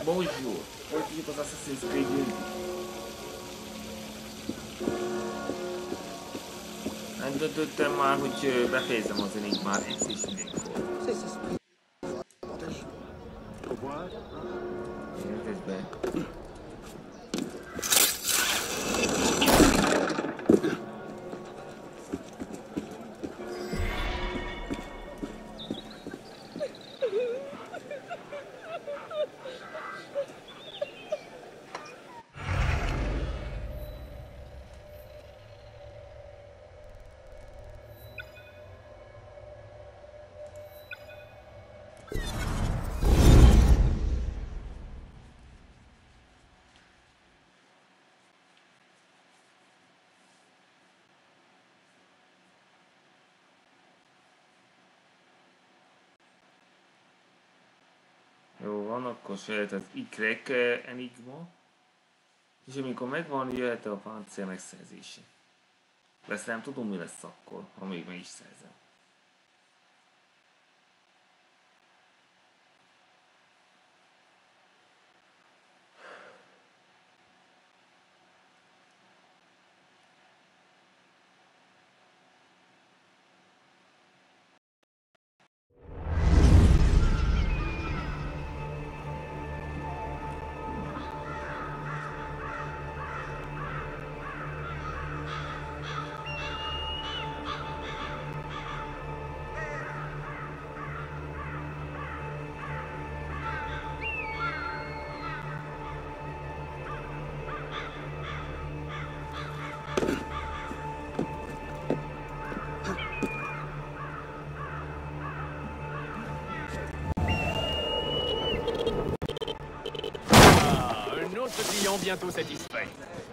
Bonjour, folytatjuk az Assassin's Creed Unity. Nem döntöttem már, hogy befejezem az Enigmát egyszer is mindenkor. Érted be? Jó van, akkor se jöhet az ikrek enigma. És amikor megvan, jöhet a páncél megszerzése. De ezt nem tudom, mi lesz akkor, ha még meg is szerzem. Bientôt satisfait.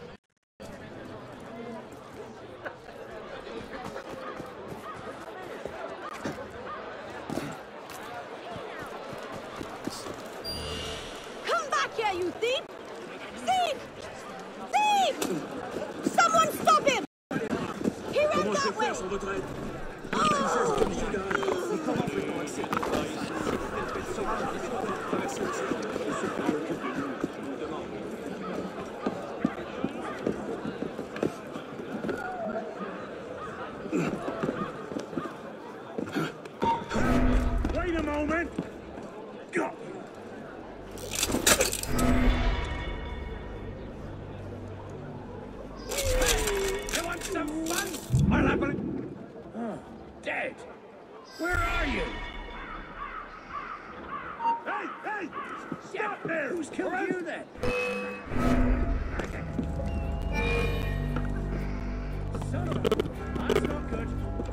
Come back here, you thief! Thief! Thief! Someone stop him! He ran that way! Wait a moment! Go! You want some fun? I'll happily... Oh, dead! Where are you? Hey! Hey! Stop there! Who's killed you then? Son of a... That's not good.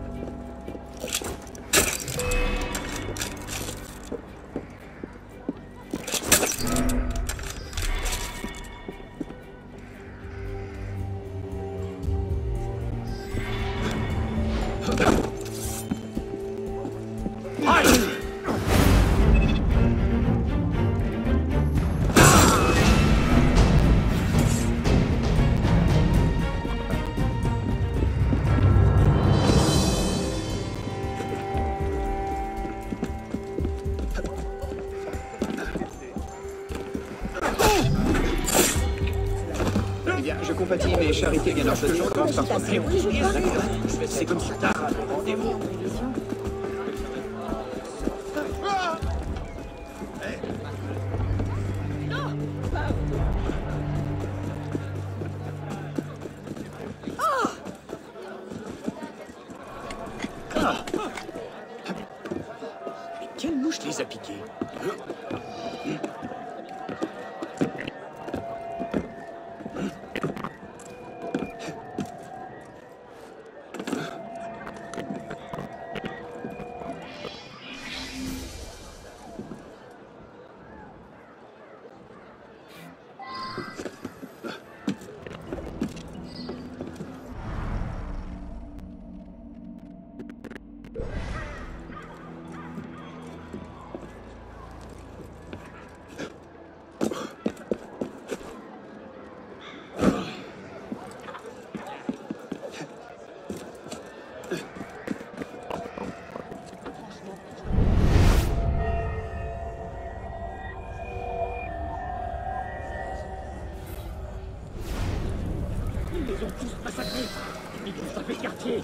Je compatis, mais Charité vient d'en choisir une par contre. C'est comme si t'as un rendez-vous. Mais quelle mouche les a piqués? shit.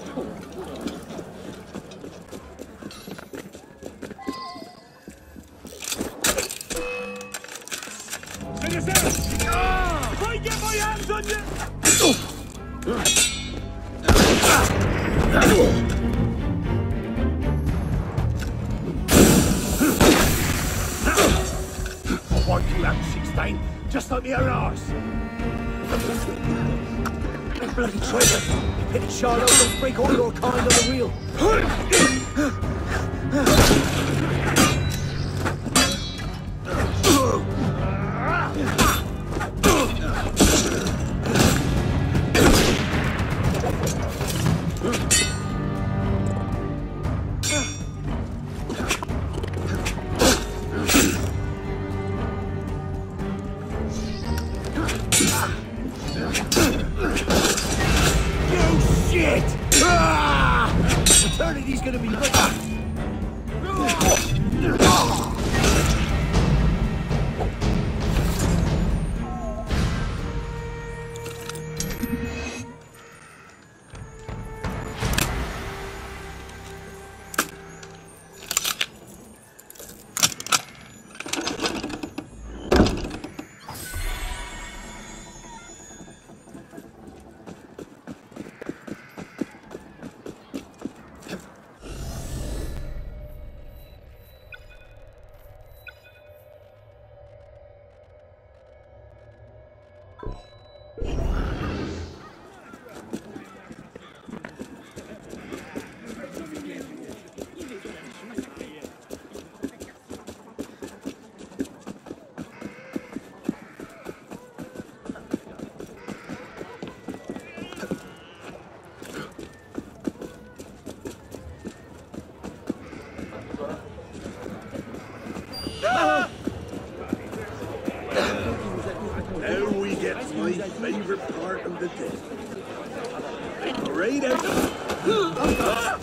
If I get my hands on you! Why you have 16? Just like me own arse. Bloody traitor! You pity Charlotte don't break all your kind on the wheel. Eternity's gonna be with us. Now we get my favorite part of the day. Right out.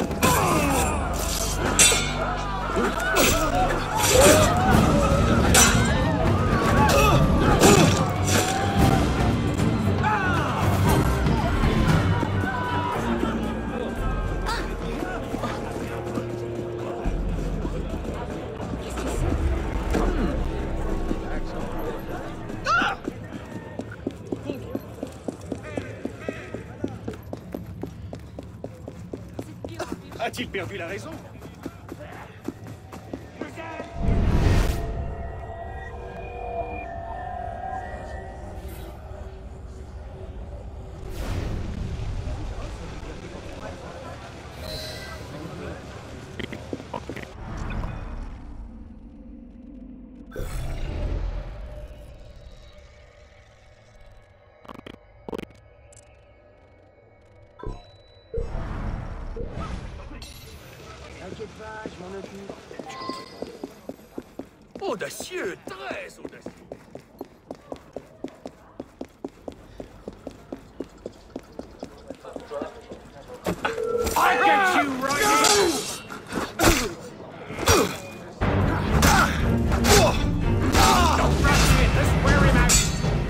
A-t-il perdu la raison? Audacieux, très audacieux. I get you right now! Don't rush in, let's wear him out.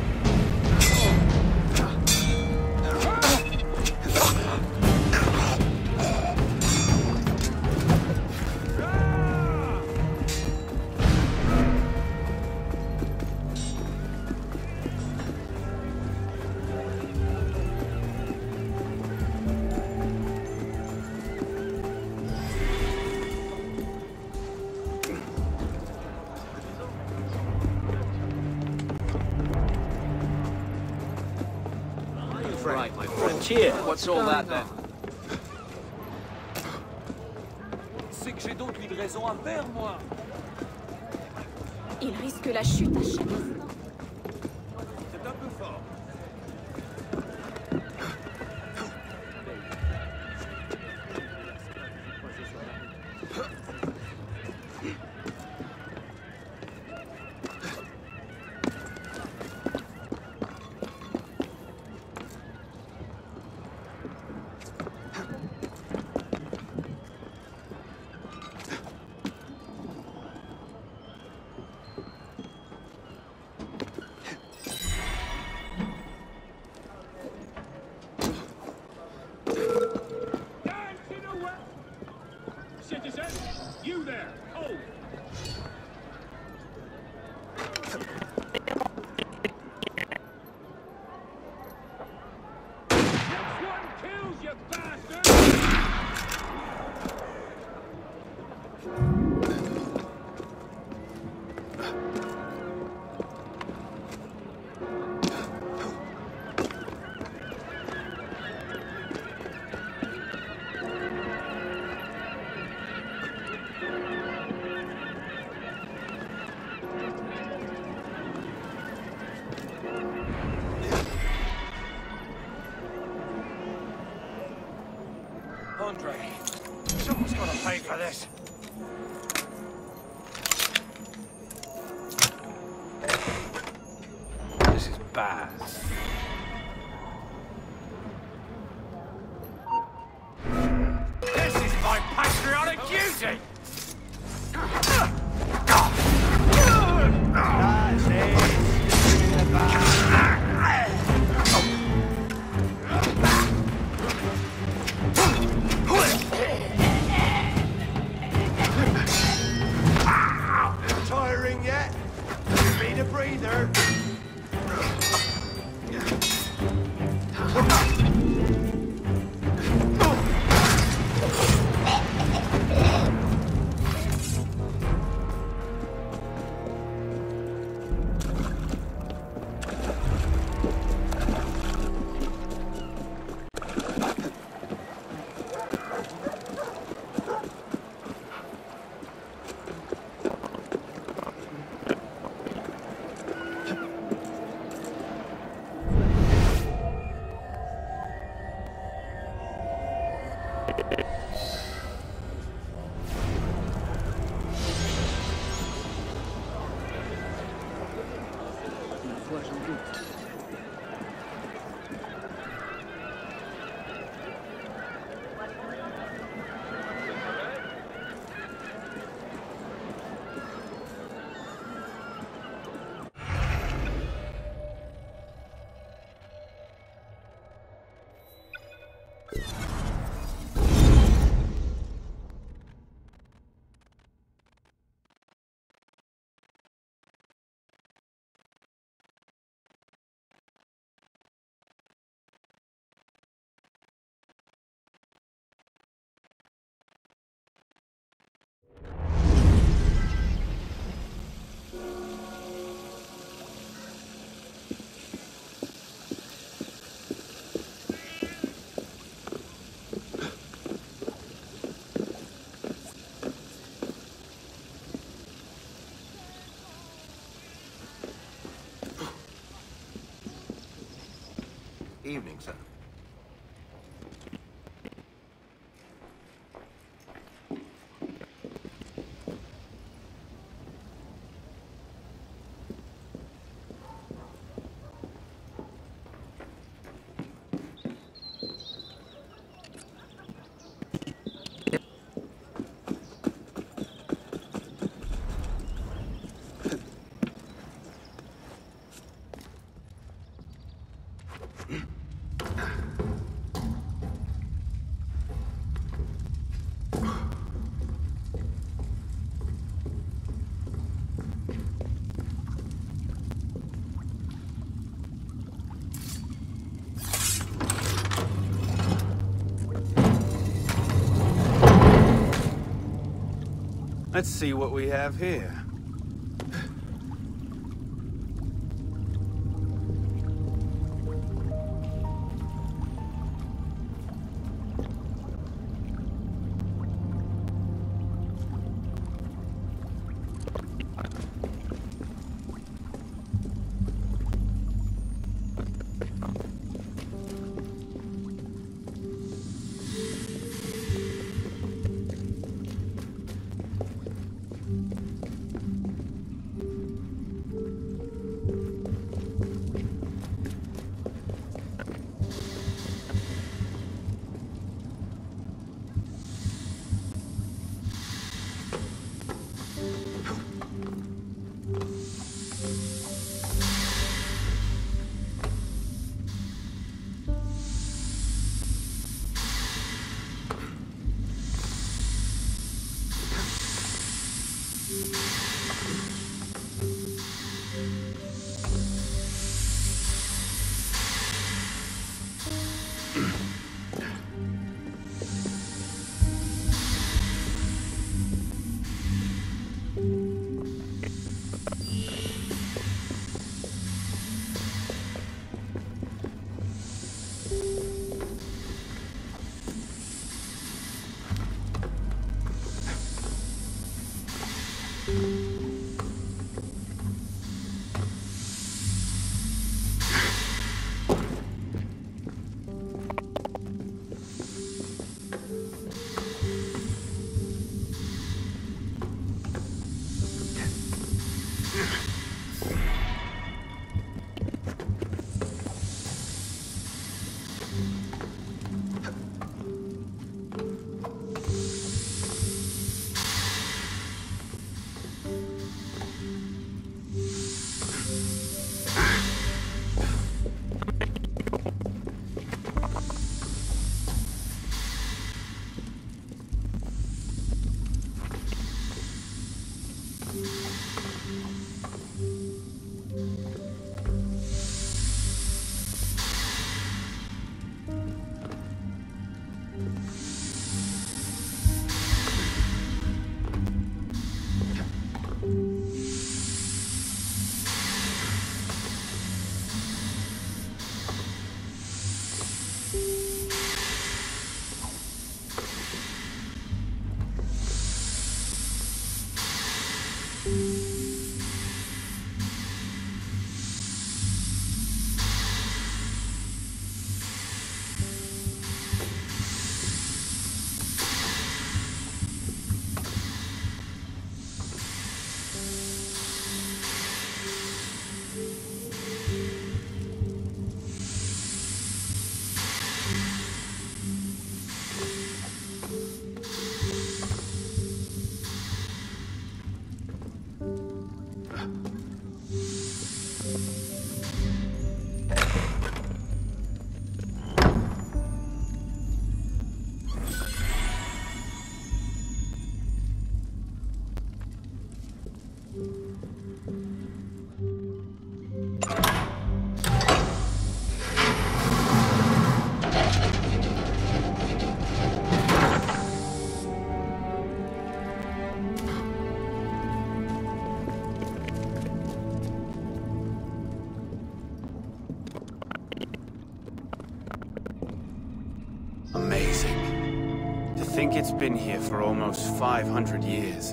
Right, my friend. Cheer. What's all that then? C'est que j'ai donc une raison à faire, moi. Il risque la chute à chaque instant. C'est un peu fort. citizen! You there! Hold! Next one kills, you bastard! Andre, someone's got to pay for this. This is bad. This is my patriotic duty! That's it. Tiring yet? Give me the breather. Evening, sir. Let's see what we have here. Amazing. To think it's been here for almost 500 years.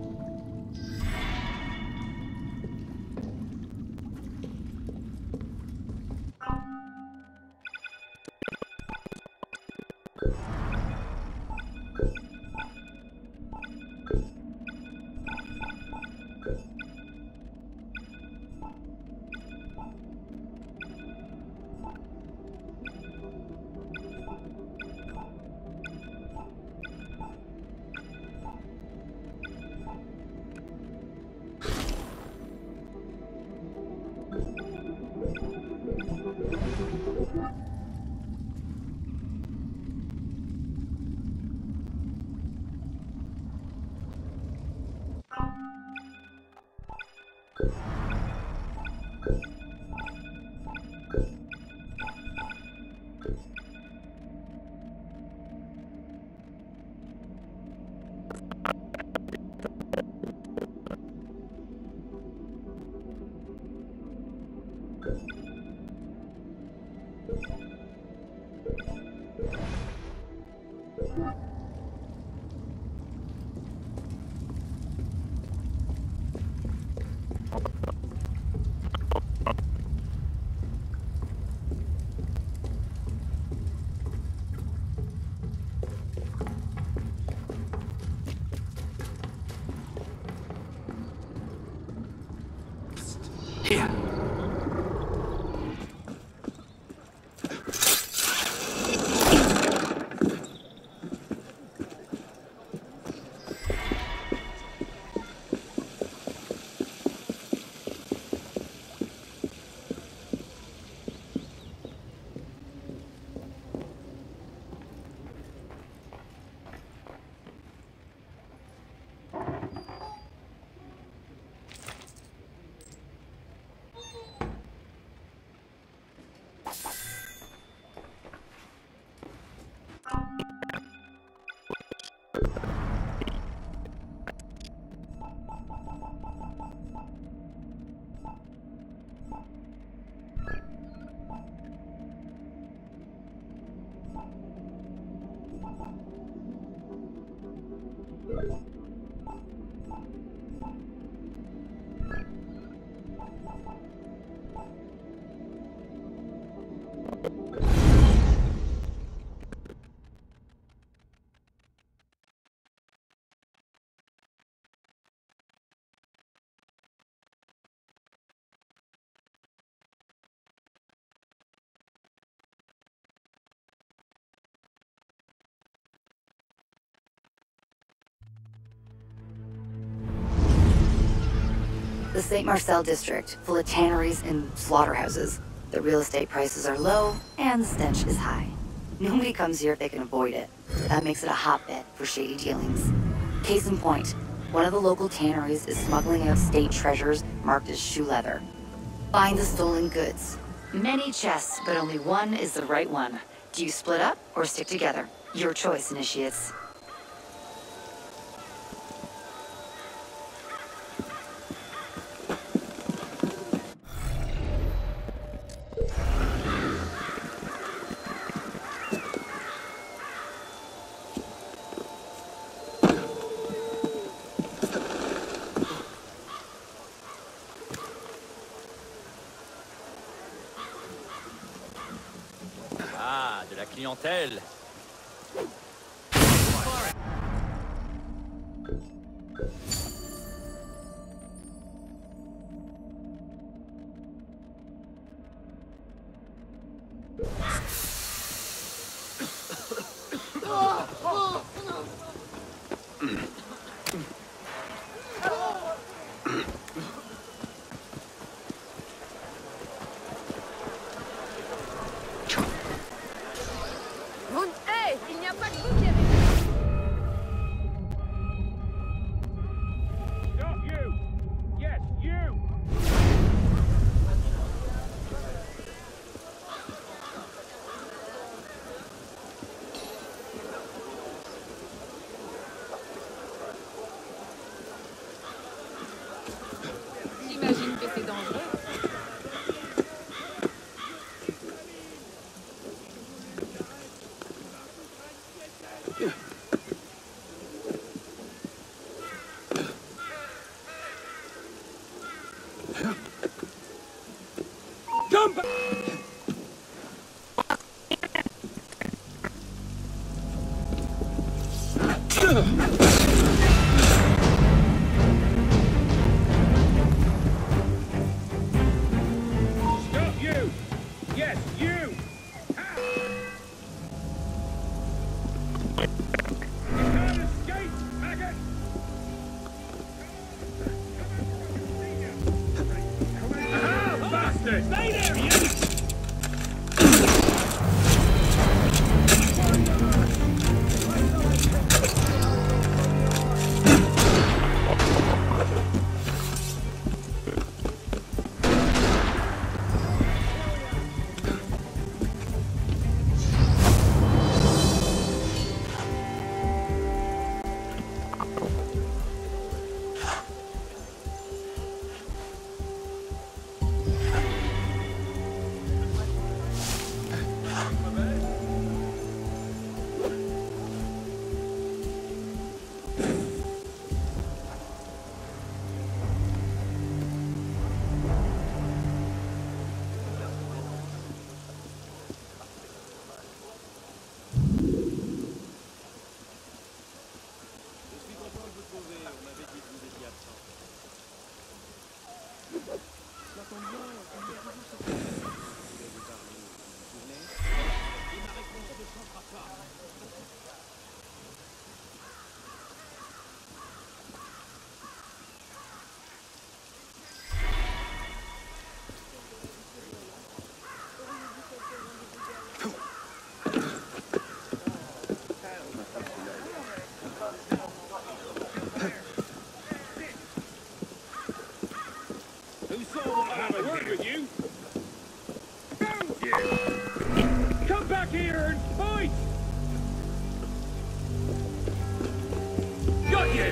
Here. The St. Marcel district, full of tanneries and slaughterhouses. The real estate prices are low, and the stench is high. Nobody comes here if they can avoid it. That makes it a hotbed for shady dealings. Case in point, one of the local tanneries is smuggling out state treasures marked as shoe leather. Find the stolen goods. Many chests, but only one is the right one. Do you split up or stick together? Your choice, initiates. Ah, de la clientèle. Hey, il n'y a pas que vous qui avez... Stop you! Yes, you! J'imagine que c'est dangereux. Come back! Stop you! Yes, you! Ah! You can't escape, maggot! Ah, bastard! Stay there, you! Who saw what happened? Work with you? Found you! Come back here and fight! Got you!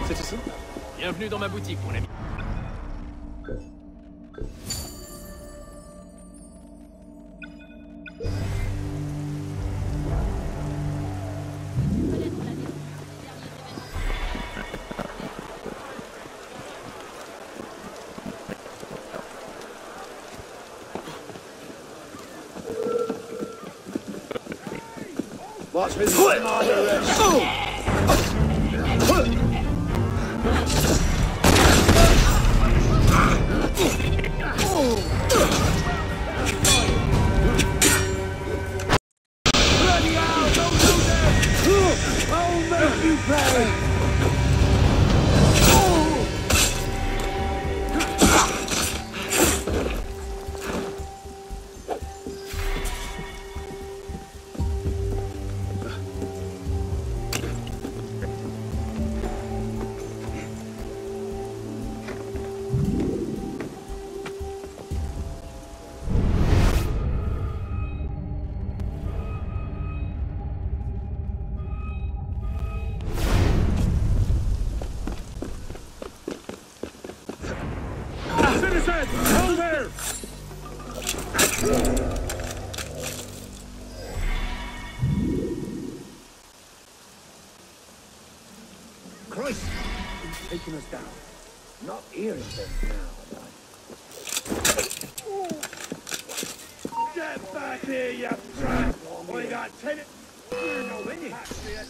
Citizen? Bienvenue dans ma boutique, mon ami. Watch me, commander! Bloody hell, don't do that! I'll make you pay! Citizen! Hold there! Christ! He's taking us down. Not hearing them now. Get back here, you brat! We got 10... We're no patch yet.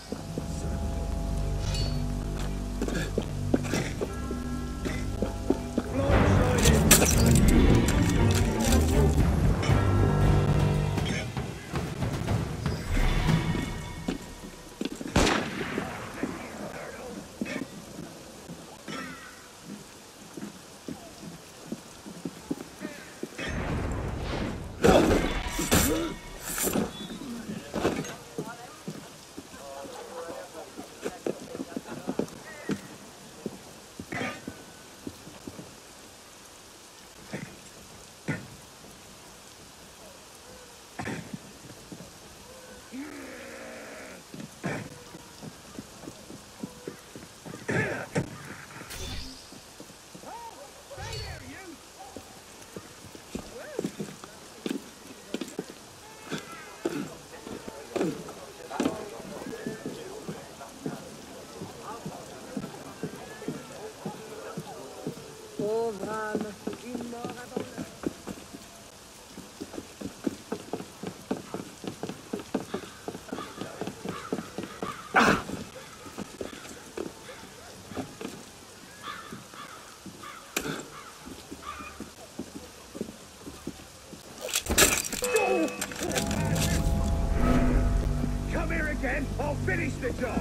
Come here again, I'll finish the job!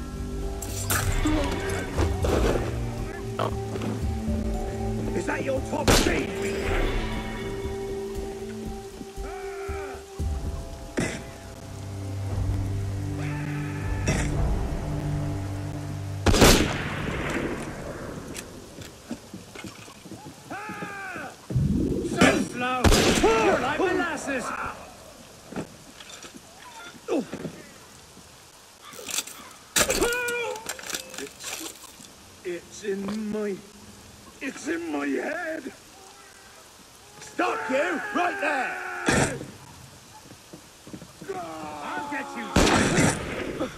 Is that your top speed? So slow! You're like molasses! It's in my head! Stop you! Right there! I'll get you!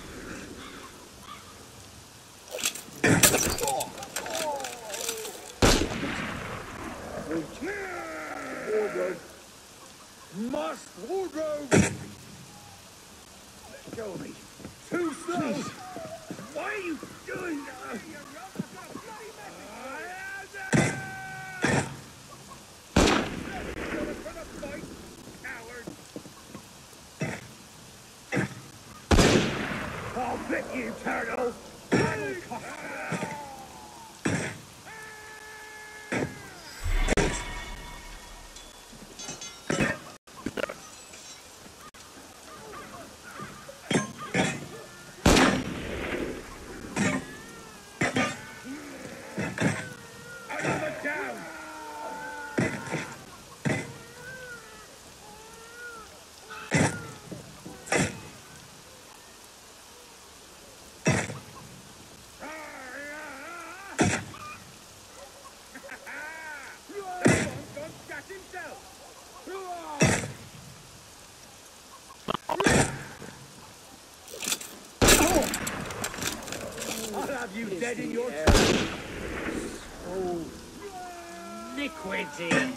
Wardrobe! Must wardrobe! Let go of me! Too slow! Why are you doing that? I'll bet you, turtle! I'll have you dead in your oh, iniquity.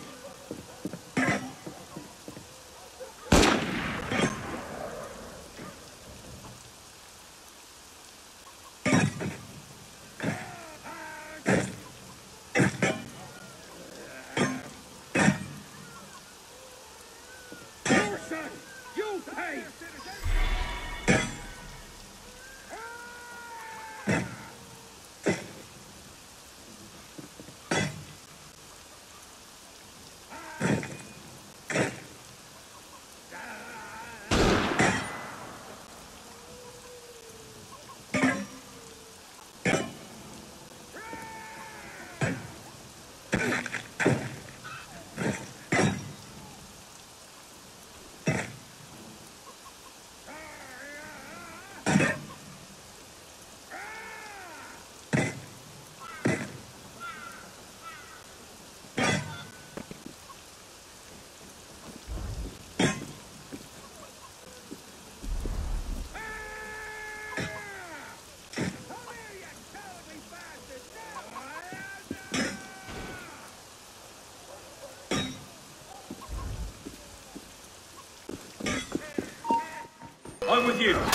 I'm with you.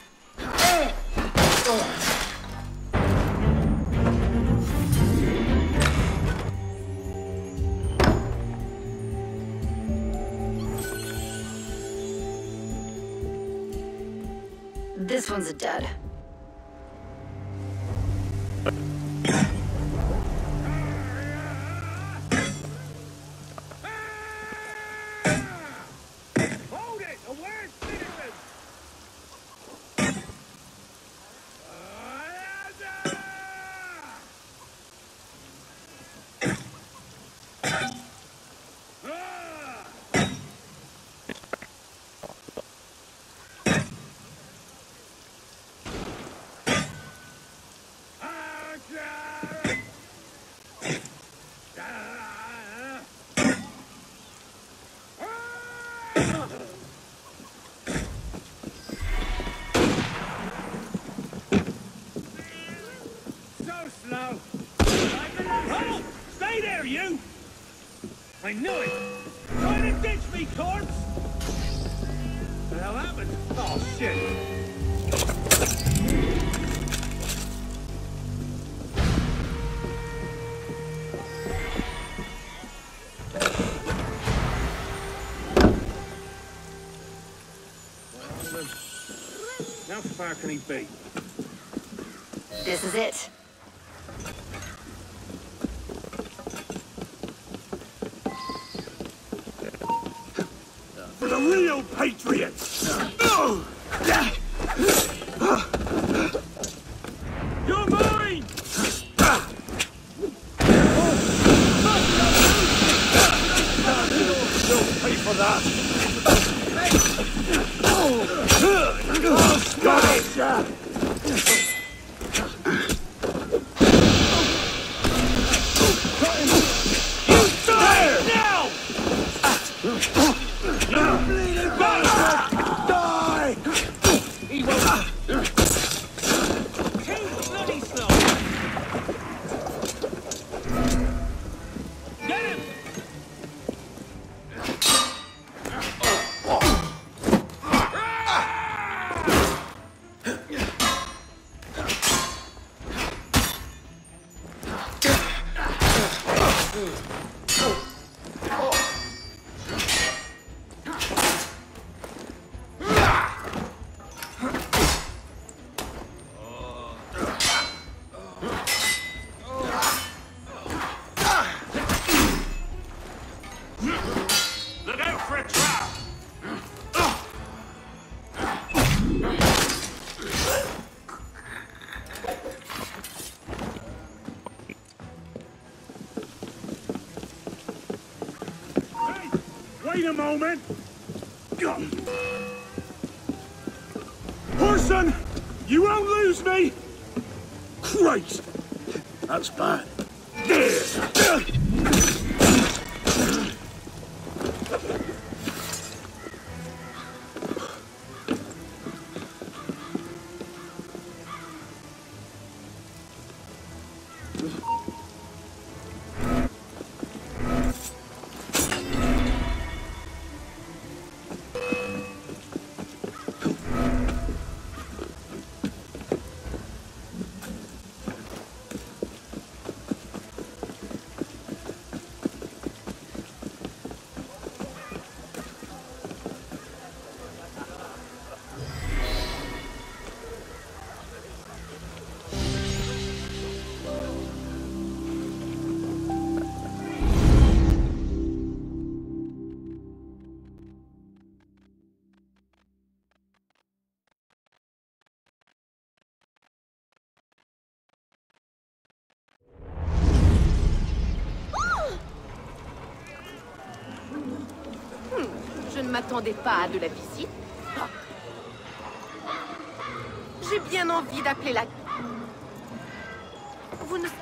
This one's a dud. I knew it! Trying to ditch me, corpse! What the hell happened? Oh, shit! How far can he be? This is it. For the real patriots! You're mine! You'll pay for that! Got it! Wait a moment! Whoreson! You won't lose me! Christ! That's bad. Je ne m'attendais pas à de la visite. J'ai bien envie d'appeler la... Vous ne...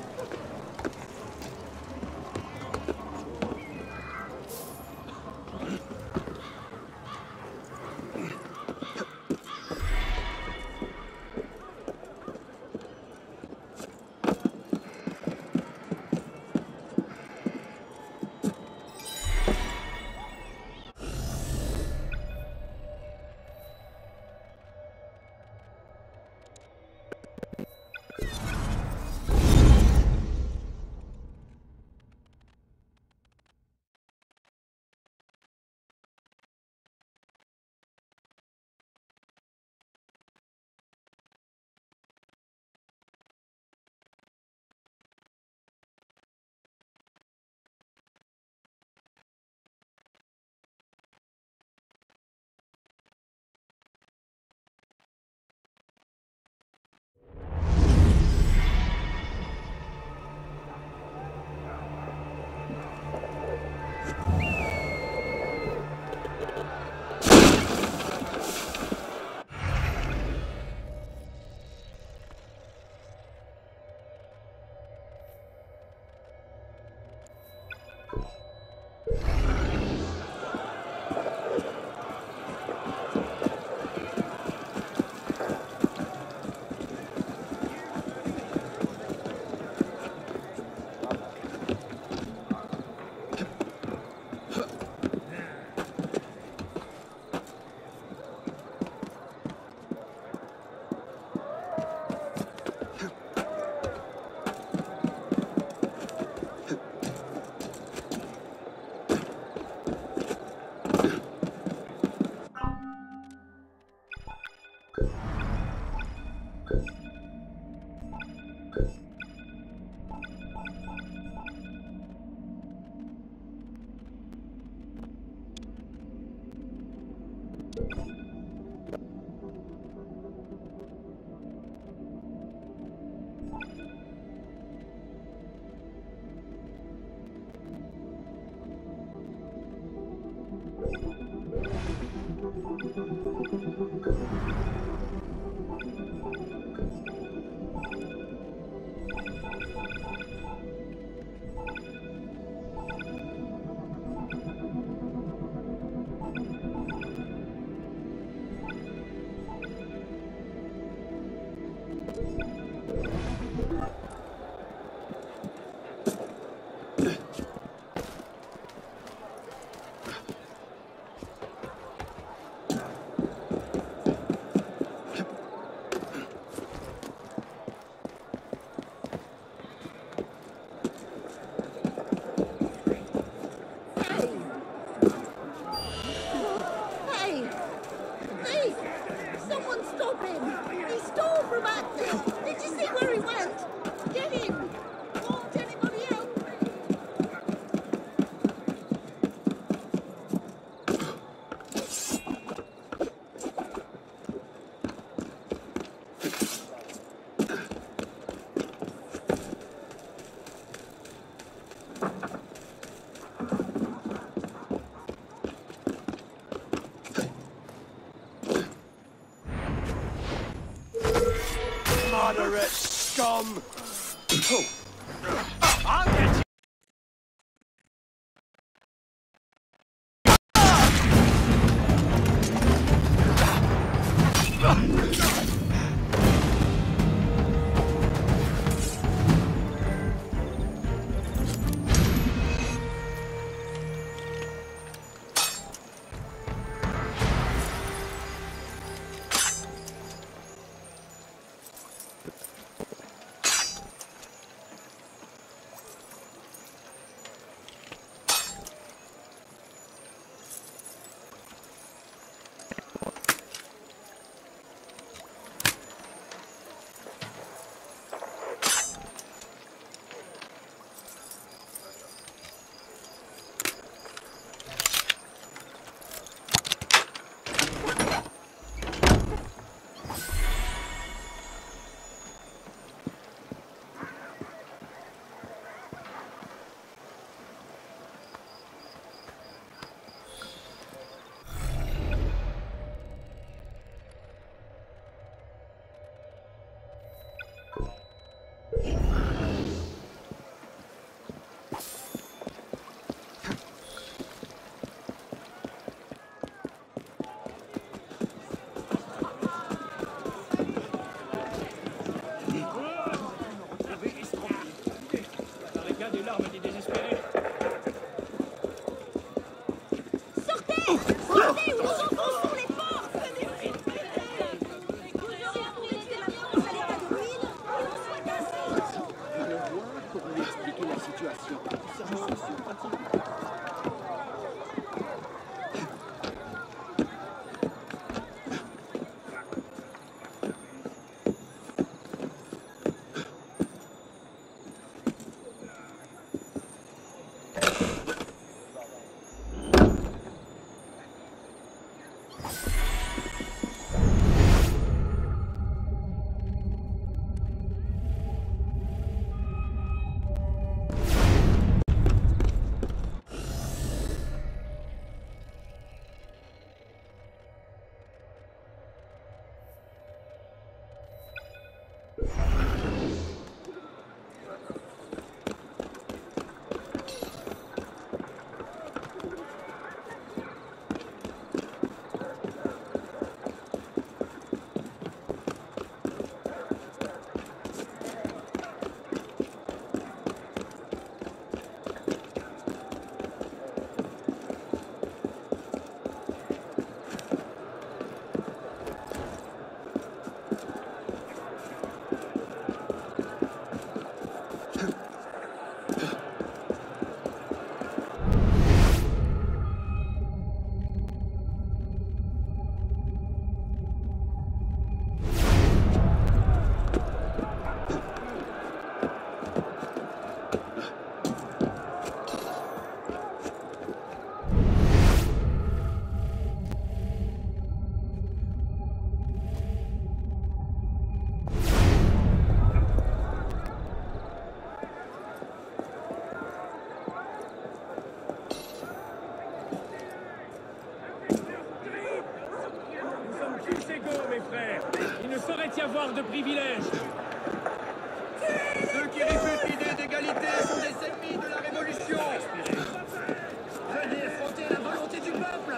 Moderate scum! I'll get you! armes, des désespérés. Sortez! Sortez ou nous enfonçons les portes! Vous aurez appris que la France à l'état de ruine et on soit cassé! Je le vois pour lui expliquer la situation. Je suis sympathique. Il ne saurait y avoir de privilèges. Ceux qui réfutent l'idée d'égalité sont des ennemis de la révolution. Venez affronter la volonté du peuple.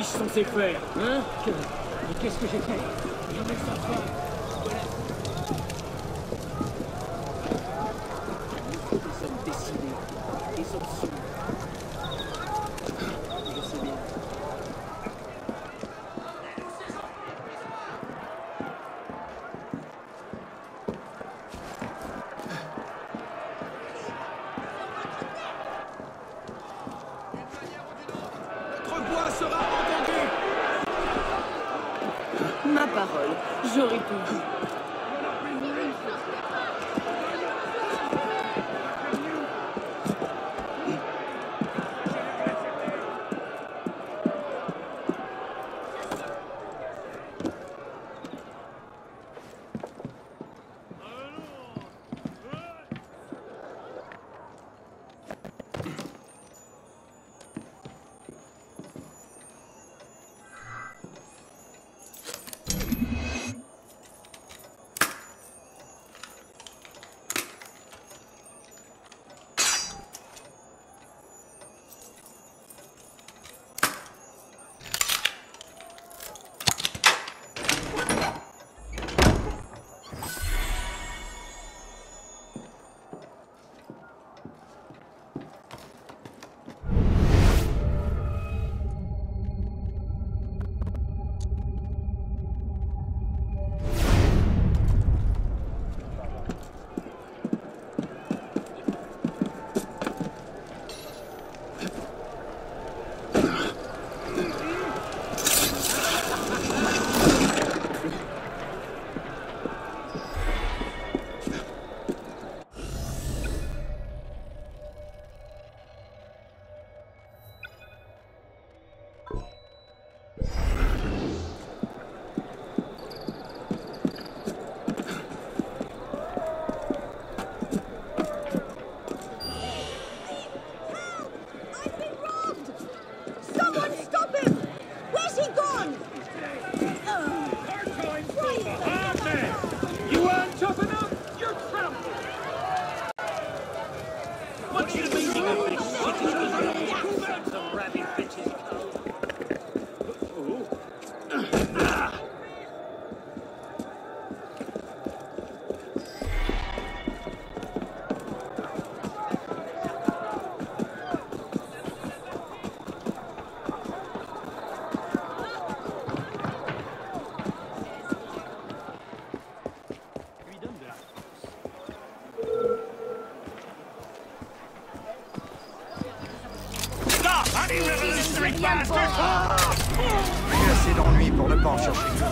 suis-je censé faire, hein? Mais qu'est-ce que j'ai fait? Jamais ça va. Des hommes décidés, des options. Je sais bien. Notre voix sera entendue. Ma parole, j'aurais pu. J'ai assez d'ennuis pour ne pas en chercher tout.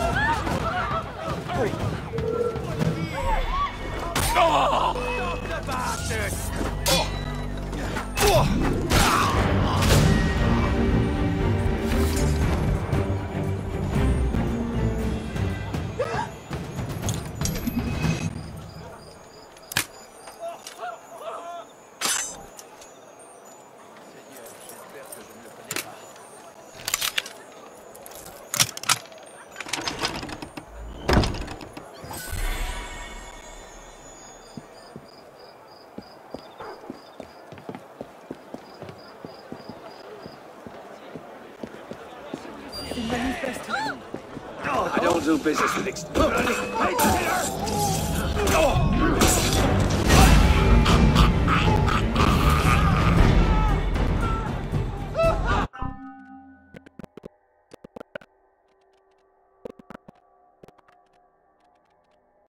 I don't do business with